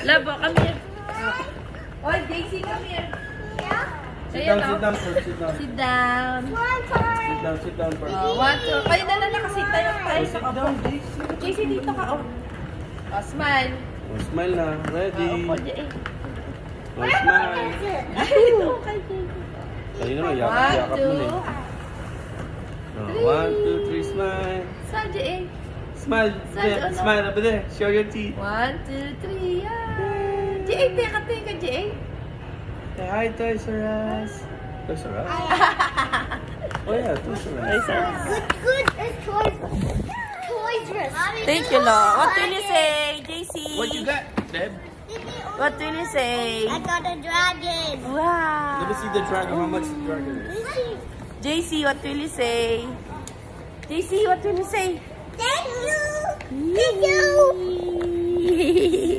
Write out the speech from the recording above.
Labo, come here. Oh, JC, come here. Sit down, sit down first, sit down. Sit down. Sit down first. Oh, 1, 2. Kayo na lang nakasita tayo sa kapo. JC, dito ka. Oh, smile. Oh, smile na. Ready. Oh, JC. Oh, smile. Ito, kay JC. Kanina mo, yakap mo na eh. 1, 2, 3, smile. Smile, JC. Smile. Smile over there. Show your teeth. 1, 2, 3. Yan. JC, teka ka, JC. Say hi, Toys R Us. Toys R Us? Oh yeah, Toys R Us. Good. It's Toys R Us. Thank you, Lord. What will you say, JC? What you got, Deb? What will you say? I got a dragon. Wow. Let me see the dragon. How much the dragon is? JC, what will you say? JC, what will you say? Thank you. Thank you.